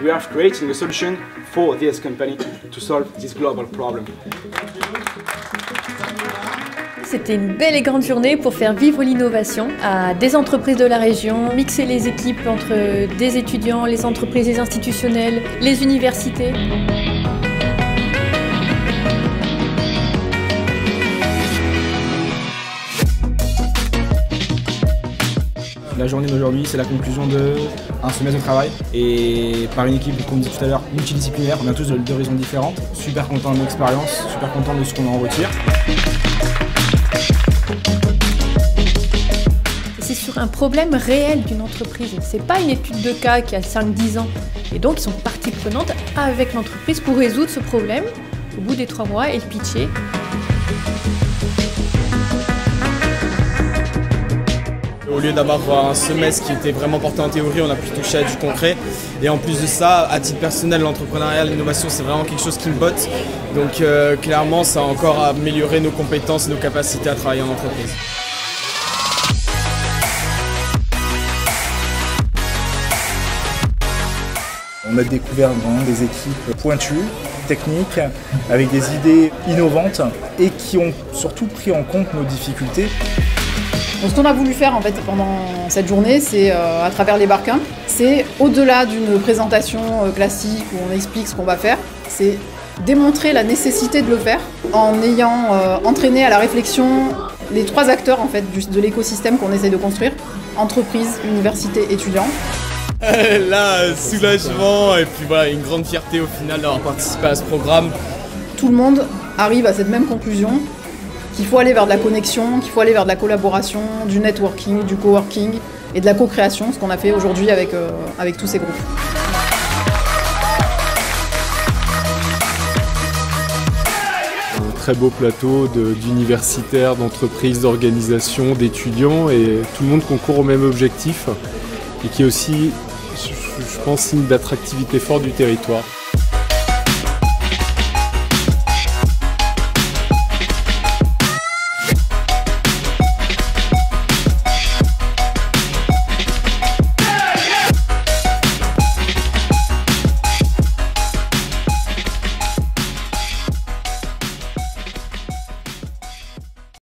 we are creating a solution for this company to solve this global problem. C'était une belle et grande journée pour faire vivre l'innovation à des entreprises de la région, mixer les équipes entre des étudiants, les entreprises, les institutionnels, les universités. La journée d'aujourd'hui, c'est la conclusion d'un semestre de travail et par une équipe, comme on dit tout à l'heure, multidisciplinaire. On a tous d'horizons différentes. Super content de l'expérience, super content de ce qu'on en retire. C'est sur un problème réel d'une entreprise. C'est pas une étude de cas qui a 5-10 ans. Et donc, ils sont partie prenante avec l'entreprise pour résoudre ce problème au bout des 3 mois et le pitcher. Au lieu d'avoir un semestre qui était vraiment porté en théorie, on a pu toucher à du concret. Et en plus de ça, à titre personnel, l'entrepreneuriat, l'innovation, c'est vraiment quelque chose qui me botte. Donc clairement, ça a encore amélioré nos compétences et nos capacités à travailler en entreprise. On a découvert vraiment des équipes pointues, techniques, avec des idées innovantes et qui ont surtout pris en compte nos difficultés. Donc, ce qu'on a voulu faire en fait pendant cette journée, c'est à travers les barquins, c'est au-delà d'une présentation classique où on explique ce qu'on va faire, c'est démontrer la nécessité de le faire en ayant entraîné à la réflexion les 3 acteurs en fait de l'écosystème qu'on essaie de construire, entreprise, université, étudiants. Là, soulagement et puis voilà, une grande fierté au final d'avoir participé à ce programme. Tout le monde arrive à cette même conclusion, qu'il faut aller vers de la connexion, qu'il faut aller vers de la collaboration, du networking, du coworking et de la co-création, ce qu'on a fait aujourd'hui avec tous ces groupes. Un très beau plateau d'universitaires, d'entreprises, d'organisations, d'étudiants et tout le monde concourt au même objectif et qui est aussi, je pense, signe d'attractivité forte du territoire.